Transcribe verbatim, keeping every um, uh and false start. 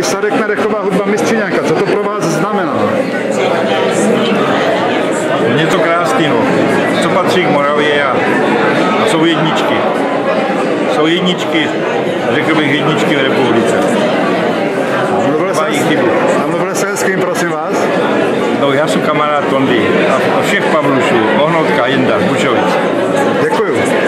Když se řekne dechová hudba Mistříňáka, co to pro vás znamená? Něco krásného, co patří k Moravě a, a jsou jedničky. Jsou jedničky, řekl bych jedničky v republice. A mluvili se s kým, prosím vás? No, já jsem kamarád Tondy a všech Pavlušů, Ohnotka, Jenda, Bučovic. Děkuju.